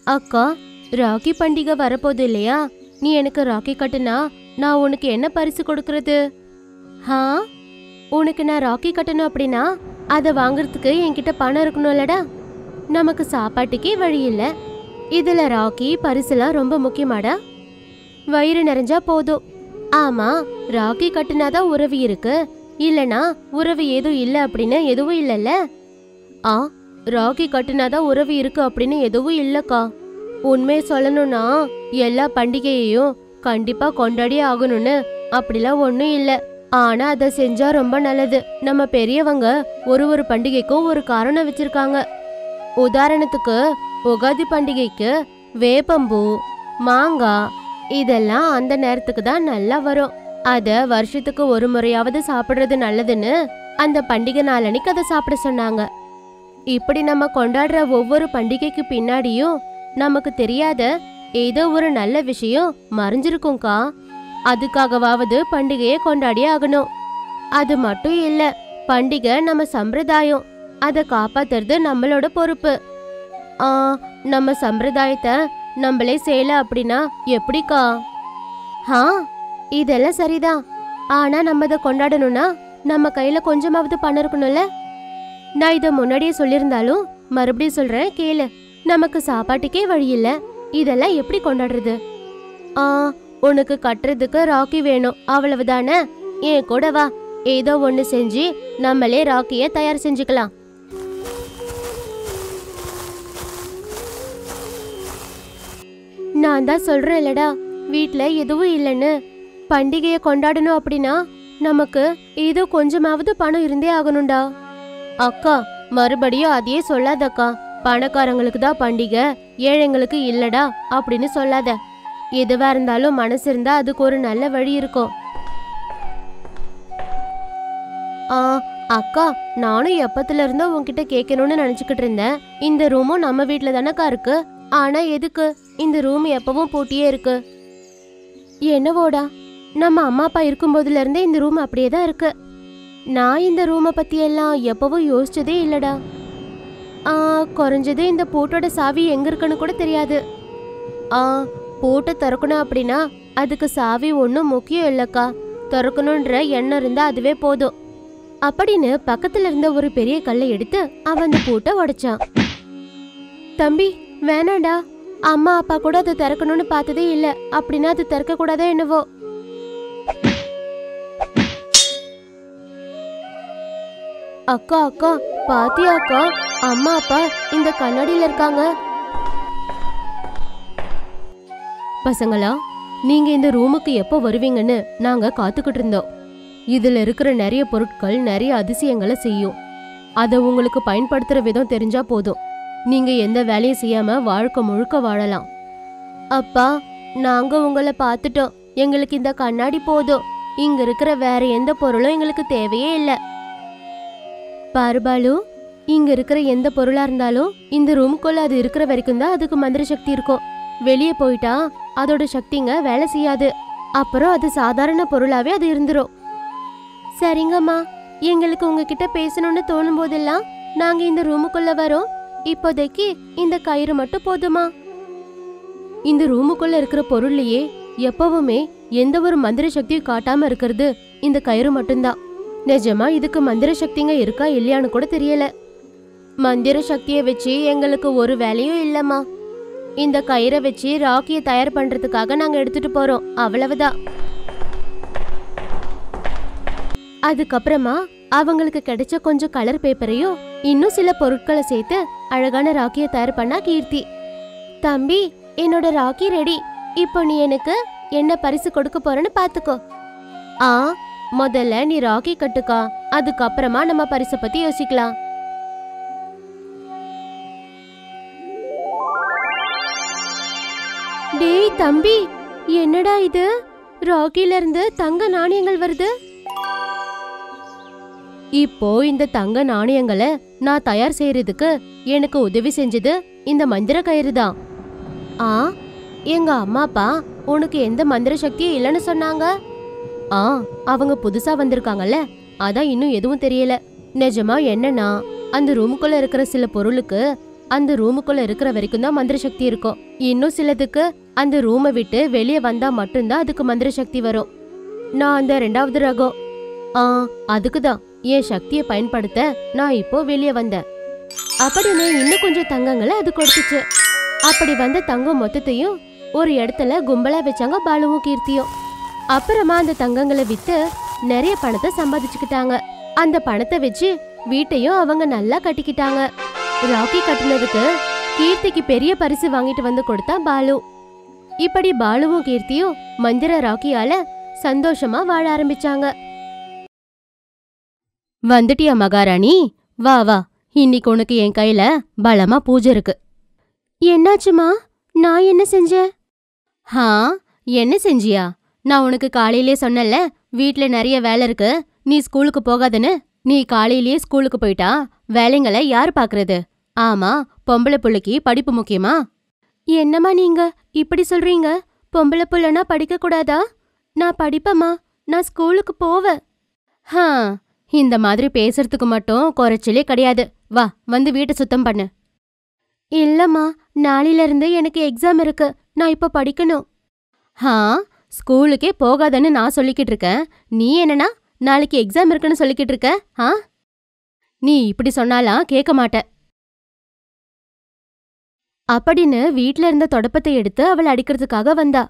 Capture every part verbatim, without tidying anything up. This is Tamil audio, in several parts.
அக்கா, ராக்கி பண்டிகை வரப்போகுது இல்லையா? நீ எனக்கு ராக்கி கட்டுனா நான் உனக்கு என்ன பரிசு கொடுக்கறது? ஹா, உனக்கு நான் ராக்கி கட்டணும் அப்படின்னா அதை வாங்குறதுக்கு என்கிட்ட பணம் இருக்கணும்லடா. நமக்கு சாப்பாட்டுக்கே வழி இல்ல, இதுல ராக்கி பரிசுலாம் ரொம்ப முக்கியமாடா. வயிறு நிறைஞ்சா போதும். ஆமா, ராக்கி கட்டுனாதான் உறவு இருக்கு, இல்லனா உறவு ஏதும் இல்ல அப்படின்னு எதுவும் இல்லல்ல. ஆ, ராக்கி கட்டுனாதான் உறவு இருக்கு அப்படின்னு எதுவும் இல்லக்கா. உண்மையை சொல்லணும்னா எல்லா பண்டிகையையும் கண்டிப்பா கொண்டாடியே ஆகணும்னு அப்படிலாம் ஒன்றும் இல்லை. ஆனா அதை செஞ்சா ரொம்ப நல்லது. நம்ம பெரியவங்க ஒரு ஒரு பண்டிகைக்கும் ஒரு காரணம் வச்சிருக்காங்க. உதாரணத்துக்கு உகாதி பண்டிகைக்கு வேப்பம்பூ, மாங்காய் இதெல்லாம் அந்த நேரத்துக்கு தான் நல்லா வரும். அத வருஷத்துக்கு ஒரு முறையாவது சாப்பிடுறது நல்லதுன்னு அந்த பண்டிகை நாளன்னைக்கு அதை சாப்பிட சொன்னாங்க. இப்படி நம்ம கொண்டாடுற ஒவ்வொரு பண்டிகைக்கு பின்னாடியும் நமக்கு தெரியாத ஏதோ ஒரு நல்ல விஷயம் மறைஞ்சிருக்கும்க்கா. அதுக்காகவாவது பண்டிகையை கொண்டாடி ஆகணும். அது மட்டும் இல்ல, பண்டிகை நம்ம சம்பிரதாயம், அதை காப்பாத்துறது நம்மளோட பொறுப்பு. ஆ, நம்ம சம்பிரதாயத்தை நம்மளே செய்யல அப்படின்னா எப்படிக்கா? ஹா, இதெல்லாம் சரிதான். ஆனா நம்ம இதை கொண்டாடணும்னா நம்ம கையில கொஞ்சமாவது பணம் இருக்கணும்ல. நான் இதை முன்னாடியே சொல்லியிருந்தாலும் மறுபடியும் சொல்றேன் கேளு. நமக்கு சாப்பாட்டுக்கே வழி இல்ல, இதெல்லாம் எப்படி கொண்டாடுறது? ஆ, உனக்கு கட்டுறதுக்கு ராக்கி வேணும் அவ்வளவுதானே? ஏன் கூட வா, ஏதோ ஒண்ணு செஞ்சு நம்மளே ராக்கிய தயார் செஞ்சுக்கலாம். நான் தான் சொல்றேன் இல்லடா, வீட்ல எதுவும் இல்லைன்னு. பண்டிகையை கொண்டாடணும் அப்படின்னா நமக்கு ஏதோ கொஞ்சமாவது பணம் இருந்தே ஆகணும்டா. அக்கா, மறுபடியும் அதையே சொல்லாதக்கா. பணக்காரங்களுக்கு தான் பண்டிகை, ஏழைங்களுக்கு இல்லடா அப்படின்னு சொல்லாத. எதுவா இருந்தாலும் மனசு இருந்தா அதுக்கு ஒரு நல்ல வழி இருக்கும். ஆ அக்கா, நானும் எப்பத்துல இருந்தோ உன்கிட்ட கேட்கணும்னு நினைச்சுக்கிட்டு இருந்தேன். இந்த ரூமும் நம்ம வீட்டுல தானக்கா இருக்கு, ஆனா எதுக்கு இந்த ரூம் எப்பவும் பூட்டியே இருக்கு? என்னவோடா, நம்ம அம்மா அப்பா இருக்கும் போதுல இருந்தே இந்த ரூம் அப்படியே தான் இருக்கு. நான் இந்த ரூமை பத்தி எல்லாம் எப்பவும் யோசிச்சதே இல்லடா. ஆ, குறைஞ்சது இந்த பூட்டோட சாவி எங்க இருக்குன்னு கூட தெரியாது. ஆ, பூட்டை திறக்கணும் அப்படின்னா அதுக்கு சாவி ஒன்றும் முக்கியம் இல்லக்கா, திறக்கணுன்ற எண்ணம் இருந்தா அதுவே போதும் அப்படின்னு பக்கத்துல இருந்த ஒரு பெரிய கல்லை எடுத்து அவன் அந்த பூட்டை உடைச்சான். தம்பி வேணாண்டா, அம்மா அப்பா கூட அதை திறக்கணும்னு பார்த்ததே இல்லை, அப்படின்னா அது திறக்க கூடாதோ என்னவோ. அக்கா அக்கா, பாத்தியா அக்கா, அம்மா அப்பா இந்த கண்ணாடியில இருக்காங்க. பசங்களா, நீங்க இந்த ரூமுக்கு எப்போ வருவீங்கன்னு நாங்க காத்துக்கிட்டு இருந்தோம். இதுல இருக்கிற நிறைய பொருட்கள் நிறைய அதிசயங்களை செய்யும். அதை உங்களுக்கு பயன்படுத்துற விதம் தெரிஞ்சா போதும், நீங்க எந்த வேலையும் செய்யாம வாழ்க்கை முழுக்க வாழலாம். அப்பா, நாங்க உங்களை பார்த்துட்டோம், எங்களுக்கு இந்த கண்ணாடி போதும், இங்க இருக்கிற வேற எந்த பொருளும் எங்களுக்கு தேவையே இல்லை. பாருபாலு, இங்க இருக்கிற எந்த பொருளா இருந்தாலும் இந்த ரூமுக்குள்ள அது இருக்கிற வரைக்கும் தான் அதுக்கு மந்திர சக்தி இருக்கும். வெளியே போயிட்டா அதோட சக்திங்க வேலை செய்யாது, அப்புறம் அது சாதாரண பொருளாவே அது இருந்துரும். சரிங்கம்மா, எங்களுக்கு உங்ககிட்ட பேசணும்னு தோணும் போதெல்லாம் நாங்க இந்த ரூமுக்குள்ள வரோம். இப்போதைக்கு இந்த கயிறு மட்டும் போதுமா? இந்த ரூமுக்குள்ள இருக்கிற பொருள்லயே எப்பவுமே எந்த ஒரு மந்திர சக்தியும் காட்டாம இருக்கிறது இந்த கயிறு மட்டும்தான். நிஜமா இதுக்கு மந்திர சக்திங்க இருக்கா இல்லையான்னு கூட தெரியல. மந்திர சக்தியை வச்சு எங்களுக்கு ஒரு வேலையும் இல்லம்மா. இந்த கயிறை வச்சு ராக்கியை தயார் பண்றதுக்காக நாங்க எடுத்துட்டு போறோம், அவ்வளவுதான். அதுக்கப்புறமா அவங்களுக்கு கிடைச்ச கொஞ்சம் கலர் பேப்பரையும் இன்னும் சில பொருட்களை சேர்த்து அழகான ராக்கியை தயார் பண்ணா கீர்த்தி. தம்பி, என்னோட ராக்கி ரெடி. இப்போ நீ எனக்கு என்ன பரிசு கொடுக்க போறன்னு பாத்துக்கோ. ஆ, முதல்ல நீ ராக்கி கட்டுக்கா, அதுக்கப்புறமா நம்ம பரிசை பத்தி யோசிக்கலாம். டேய் தம்பி, என்னடா இது, ராக்கில இருந்து தங்க நாணயங்கள் வருது. இப்போ இந்த தங்க நாணயங்களை நான் தயார் செய்யறதுக்கு எனக்கு உதவி செஞ்சது இந்த மந்திர கயிறு தான். ஆ, எங்க அம்மா அப்பா உனக்கு எந்த மந்திர சக்தியும் இல்லைன்னு சொன்னாங்க. ஆ, அவங்க புதுசா வந்திருக்காங்கல்ல, அதான் இன்னும் எதுவும் தெரியல. நிஜமா என்னன்னா அந்த ரூமுக்குள்ள இருக்கிற சில பொருளுக்கு அந்த ரூமுக்குள்ள இருக்கிற வரைக்கும் தான் மந்திர சக்தி இருக்கும். இன்னும் சிலதுக்கு அந்த ரூமை விட்டு வெளியே வந்தா மட்டும்தான் அதுக்கு மந்திர சக்தி வரும். நான் அந்த ரெண்டாவது ரகம். ஆ அதுக்குதான் என் சக்தியை பயன்படுத்த நான் இப்போ வெளியே வந்தேன் அப்படின்னு இன்னும் கொஞ்சம் தங்கங்களை அது கொடுத்துச்சு. அப்படி வந்த தங்கம் மொத்தத்தையும் ஒரு இடத்துல கும்பலா வச்சாங்க பாலுவும் கீர்த்தியும். அப்புறமா அந்த தங்கங்களை வித்து நிறைய பணத்தை சம்பாதிச்சுக்கிட்டாங்க. அந்த பணத்தை வச்சு வீட்டையும் அவங்க நல்லா கட்டிக்கிட்டாங்க. ராக்கி கட்டினதுக்கு கீர்த்திக்கு பெரிய பரிசு வாங்கிட்டு வந்து கொடுத்தா பாலு. இப்படி பாலுவும் கீர்த்தியும் மந்திர ராக்கியால சந்தோஷமா வாழ ஆரம்பிச்சாங்க. வந்துட்டியா மகாராணி? வா வா, இன்னைக்கு உனக்கு என் கையில பலமா பூஜை இருக்கு. என்னாச்சுமா? நான் என்ன செஞ்சேன்? ஹா, என்ன செஞ்சியா? நான் உனக்கு காலையிலே சொன்னல வீட்ல நிறைய வேலை இருக்கு, நீ ஸ்கூலுக்கு போகாதன்னு. நீ காலையிலேயே ஸ்கூலுக்கு போயிட்டா வேலைங்களை யார் பாக்குறது? ஆமா, பொம்பளை புள்ளைக்கு படிப்பு முக்கியமா? என்னம்மா நீங்க இப்படி சொல்றீங்க? பொம்பளை புள்ளனா படிக்க கூடாதா? நான் படிப்பம்மா, நான் ஸ்கூலுக்கு போவேன். ஹா, இந்த மாதிரி பேசுறதுக்கு மட்டும் குறைச்சலே கிடையாது. வா, வந்து வீட்டை சுத்தம் பண்ணு. இல்லம்மா, நாளையில இருந்து எனக்கு எக்ஸாம் இருக்கு, நான் இப்ப படிக்கணும். ஹா, ஸ்கூலுக்கே போகாதன்னு நான் சொல்லிக்கிட்டு இருக்கேன், நீ என்னன்னா நாளைக்கு எக்ஸாம் இருக்குன்னு சொல்லிக்கிட்டு இருக்க? ஆ, நீ இப்படி சொன்னாலாம் கேட்க மாட்ட அப்படின்னு வீட்ல இருந்த தொடப்பத்தை எடுத்து அவளை அடிக்கிறதுக்காக வந்தா.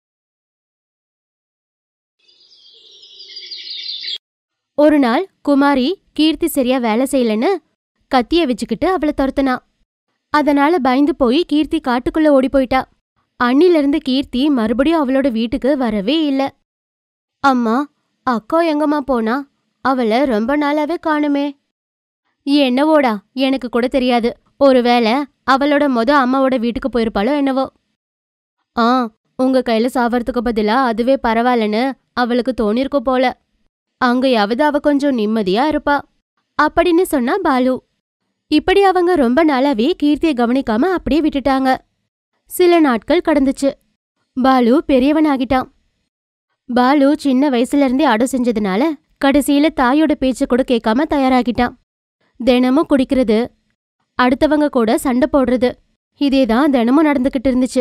ஒரு நாள் குமாரி கீர்த்தி சரியா வேலை செய்யலன்னு கத்திய வச்சுக்கிட்டு அவளை துரத்துனா. அதனால பயந்து போய் கீர்த்தி காட்டுக்குள்ள ஓடி போயிட்டா. அன்னிலிருந்து கீர்த்தி மறுபடியும் அவளோட வீட்டுக்கு வரவே இல்ல. அம்மா, அக்கா எங்கம்மா போனா? அவளை ரொம்ப நாளாவே காணுமே. என்னவோடா, எனக்கு கூட தெரியாது. ஒருவேளை அவளோட மொத அம்மாவோட வீட்டுக்கு போயிருப்பாளோ என்னவோ. ஆ, உங்க கையில சாவறதுக்கு பதிலா அதுவே பரவாயில்லன்னு அவளுக்கு தோணிருக்கும் போல. அங்கயாவது அவ கொஞ்சம் நிம்மதியா இருப்பா அப்படின்னு சொன்னா பாலு. இப்படி அவங்க ரொம்ப நாளாவே கீர்த்தியை கவனிக்காம அப்படியே விட்டுட்டாங்க. சில நாட்கள் கடந்துச்சு. பாலு பெரியவன் ஆகிட்டான். பாலு சின்ன வயசுல இருந்தே அடம் செஞ்சதுனால கடைசியில தாயோட பேச்சு கூட கேட்காம தயாராகிட்டான். தினமும் குடிக்கிறது, அடுத்தவங்க கூட சண்டை போடுறது, இதேதான் தினமும் நடந்துகிட்டு இருந்துச்சு.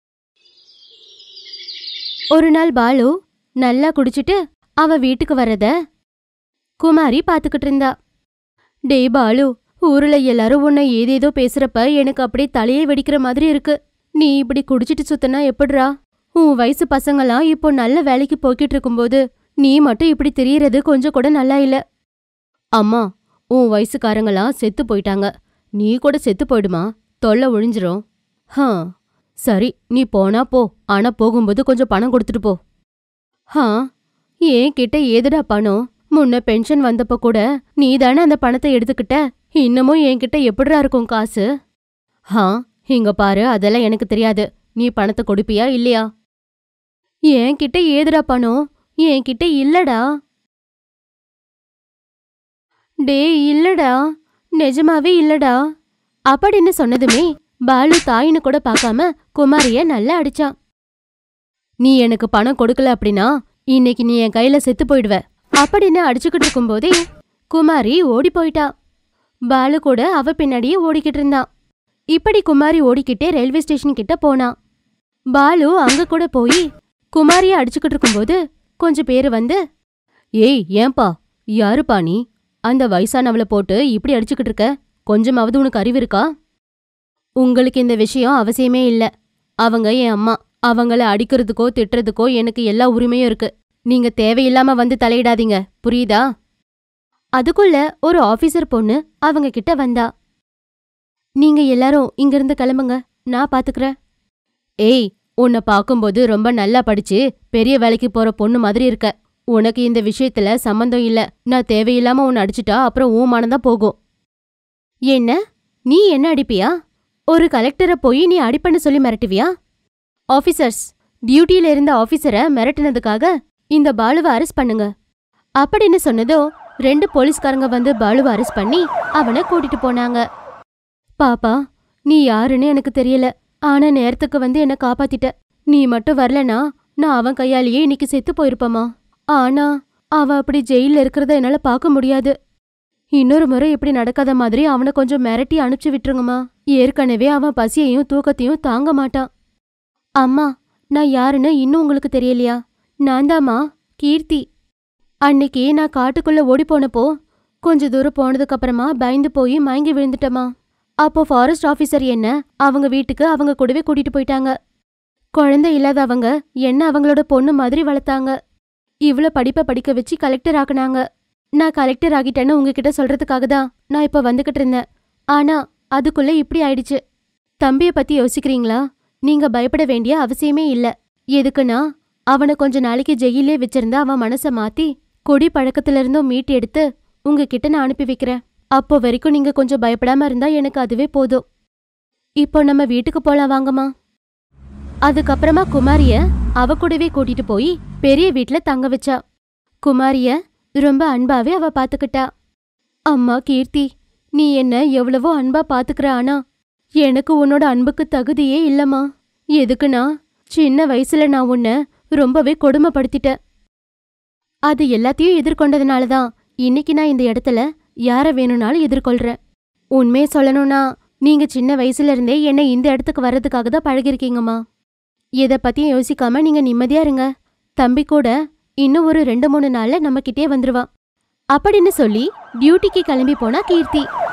ஒரு நாள் பாலு நல்லா குடிச்சிட்டு அவ வீட்டுக்கு வரத குமாரி பாத்துக்கிட்டு இருந்தா. டேய் பாலு, ஊர்ல எல்லாரும் உன்னை ஏதேதோ பேசுறப்ப எனக்கு அப்படியே தலையே வெடிக்கிற மாதிரி இருக்கு. நீ இப்படி குடிச்சிட்டு சுத்தனா எப்படிரா? உன் வயசு பசங்களாம் இப்போ நல்ல வேலைக்கு போய்கிட்டு இருக்கும்போது நீ மட்டும் இப்படி தெரியறது கொஞ்சம் கூட நல்லா இல்ல. அம்மா, உன் வயசுக்காரங்களாம் செத்து போயிட்டாங்க, நீ கூட செத்து போயிடுமா, தொல்லை ஒழிஞ்சிரும். ஹா, சரி, நீ போனா போ, ஆனா போகும்போது கொஞ்சம் பணம் கொடுத்துட்டு போ. ஹா, ஏன் கிட்ட ஏதுடா பணம்? முன்ன பென்ஷன் வந்தப்ப கூட நீ தானே அந்த பணத்தை எடுத்துக்கிட்ட, இன்னமும் என்கிட்ட எப்படிரா இருக்கும் காசு? ஹா, இங்க பாரு, அதெல்லாம் எனக்கு தெரியாது. நீ பணத்தை கொடுப்பியா இல்லையா? என்கிட்ட ஏதுடா பணம்? என்கிட்ட இல்லடா. டே இல்லடா, நிஜமாவே இல்லடா அப்படின்னு சொன்னதுமே பாலு தாயின்னு கூட பார்க்காம குமாரிய நல்லா அடிச்சான். நீ எனக்கு பணம் கொடுக்கல அப்படின்னா இன்னைக்கு நீ என் கையில செத்து போயிடுவ அப்படின்னு அடிச்சுக்கிட்டு இருக்கும் போதே குமாரி ஓடி போயிட்டா. பாலு கூட அவ பின்னாடியே ஓடிக்கிட்டு இருந்தான். இப்படி குமாரி ஓடிக்கிட்டே ரயில்வே ஸ்டேஷன் கிட்ட போனான். பாலு அங்க கூட போய் குமாரிய அடிச்சுக்கிட்டு இருக்கும்போது கொஞ்சம் பேரு வந்து, ஏய் ஏன்பா, யாருப்பா நீ? அந்த வயசானவளை போட்டு இப்படி அடிச்சுக்கிட்டு இருக்க, கொஞ்சமாவது உனக்கு அறிவு இருக்கா? உங்களுக்கு இந்த விஷயம் அவசியமே இல்ல. அவங்க என் அம்மா, அவங்கள அடிக்கிறதுக்கோ திட்டுறதுக்கோ எனக்கு எல்லா உரிமையும் இருக்கு. நீங்க தேவையில்லாம வந்து தலையிடாதீங்க, புரியுதா? அதுக்குள்ள ஒரு ஆபீசர் பொண்ணு அவங்க கிட்ட வந்தா. நீங்க எல்லாரும் இங்கிருந்து கிளம்புங்க, நான் பாத்துக்கிறேன். ஏய், உன்னை பாக்கும்போது ரொம்ப நல்லா படிச்சு பெரிய வேலைக்கு போற பொண்ணு மாதிரி இருக்க. உனக்கு இந்த விஷயத்துல சம்பந்தம் இல்ல. நான் தேவையில்லாம உன்னை அடிச்சுட்டா அப்புறம் ஊ மனம்தான் போகும். என்ன, நீ என்ன அடிப்பியா? ஒரு கலெக்டரை போய் நீ அடிப்பன்னு சொல்லி மிரட்டுவியா? ஆபீசர்ஸ், டியூட்டியில இருந்த ஆபீசரை மிரட்டினதுக்காக இந்த பாலுவை அரெஸ்ட் பண்ணுங்க அப்படின்னு சொன்னதோ ரெண்டு போலீஸ்காரங்க வந்து பாலுவை அரெஸ்ட் பண்ணி அவனை கூட்டிட்டு போனாங்க. பாப்பா, நீ யாருன்னு எனக்கு தெரியல, ஆனா நேரத்துக்கு வந்து என்ன காப்பாத்திட்ட. நீ மட்டும் வரலனா நான் அவன் கையாலேயே இன்னைக்கு செத்து போயிருப்பமா. ஆனா அவ அப்படி ஜெயில இருக்கிறத என்னால பார்க்க முடியாது. இன்னொரு முறை இப்படி நடக்காத மாதிரி அவனை கொஞ்சம் மிரட்டி அனுப்பிச்சு விட்டுருங்கம்மா. ஏற்கனவே அவன் பசியையும் தூக்கத்தையும் தாங்க மாட்டான். அம்மா, நான் யாருன்னு இன்னும் உங்களுக்கு தெரியலையா? நான் தாம்மா, கீர்த்தி. அன்னைக்கு நான் காட்டுக்குள்ள ஓடி போனப்போ கொஞ்ச தூரம் போனதுக்கு அப்புறமா பயந்து போய் மயங்கி விழுந்துட்டம்மா. அப்போ ஃபாரஸ்ட் ஆபீசர் என்ன அவங்க வீட்டுக்கு அவங்க கூடவே கூட்டிட்டு போயிட்டாங்க. குழந்தை இல்லாத அவங்க என்ன அவங்களோட பொண்ணு மாதிரி வளர்த்தாங்க. இவ்ளோ படிப்பை படிக்க வச்சு கலெக்டர் ஆக்குனாங்க. நான் கலெக்டர் ஆகிட்டேன்னு உங்ககிட்ட சொல்றதுக்காக தான் நான் இப்ப வந்துகிட்டு இருந்தேன். ஆனா அதுக்குள்ள இப்படி ஆயிடுச்சு. தம்பிய பத்தி யோசிக்கிறீங்களா? நீங்க பயப்பட வேண்டிய அவசியமே இல்ல. எதுக்குன்னா அவனை கொஞ்ச நாளைக்கு ஜெயிலே வச்சிருந்தா அவன் மனச மாத்தி கொடி பழக்கத்துல இருந்தும் மீட்டு எடுத்து உங்ககிட்ட நான் அனுப்பி வைக்கிறேன். அப்போ வரைக்கும் நீங்க கொஞ்சம் பயப்படாம இருந்தா எனக்கு அதுவே போதும். இப்போ நம்ம வீட்டுக்கு போலாம் வாங்கம்மா. அதுக்கப்புறமா குமாரிய அவ கூடவே கூட்டிட்டு போய் பெரிய வீட்ல தங்க வச்சா. குமாரிய ரொம்ப அன்பாவே அவ பாத்துக்கிட்டா. அம்மா கீர்த்தி, நீ என்ன எவ்வளவோ அன்பா பாத்துக்கிற, ஆனா எனக்கு உன்னோட அன்புக்கு தகுதியே இல்லம்மா. எதுக்குன்னா சின்ன வயசுல நான் உன்னை ரொம்பவே கொடுமைப்படுத்திட்டேன். அது எல்லாத்தையும் எதிர்கொண்டதுனாலதான் இன்னைக்கு நான் இந்த இடத்துல யார வேணும்னாலும் எதிர்கொள்றேன். உண்மையை சொல்லணும்னா நீங்க சின்ன வயசுல இருந்தே என்னை இந்த இடத்துக்கு வர்றதுக்காக தான் பழகிருக்கீங்கம்மா. எதை பத்தியும் யோசிக்காம நீங்க நிம்மதியா இருங்க. தம்பி கூட இன்னும் ஒரு ரெண்டு மூணு நாள்ல நம்ம கிட்டே வந்துருவான் அப்படின்னு சொல்லி டியூட்டிக்கு கிளம்பி போனா கீர்த்தி.